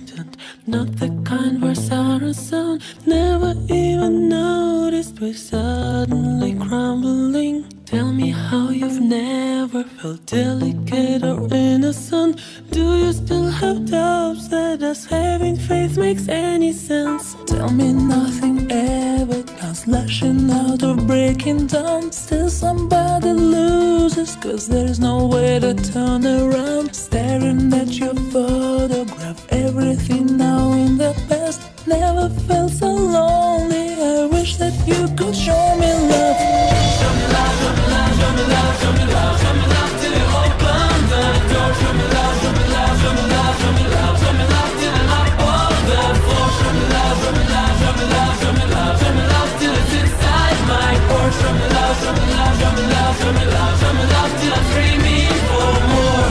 distant, not the kind where siren sound. Never even noticed, but suddenly crumbling. Tell me how you've never felt delicate or innocent. Do you still have doubts that us having faith makes any sense? Tell me nothing ever comes lashing out or breaking down. Still somebody loses, cause there's no way to turn around. Staring at your photograph, everything now in the past. Never felt so lonely, I wish that you could show me love. Show me love, show me love, show me love, show me love, show me love till you open the door. Show me love, show me love, show me love, show me love, show me love till you knock on the floor. Show me love, show me love, show me love, show me love, show me love till it's inside my core. Show me love, show me love, show me love, show me love, show me love till I'm screaming for more.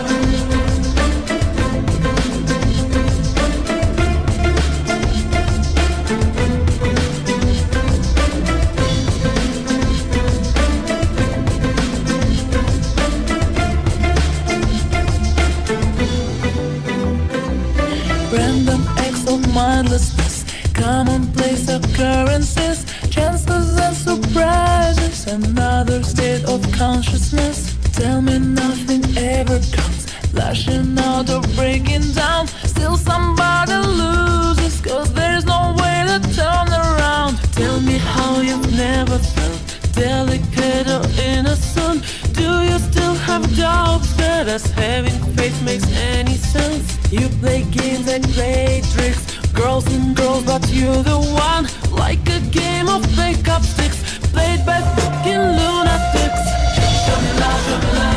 Random acts of mindlessness, commonplace occurrences, chances and surprises, another state of consciousness. Tell me nothing ever comes lashing out or breaking down. Still somebody loses, cause there's no way to turn around. Tell me how you've never felt delicate or innocent. Do you still have doubts that us having faith makes any sense? You play games and play tricks, girls and girls, but you're the one. Like a game of pick-up sticks, played by fucking lunatics. Show me love, show me love.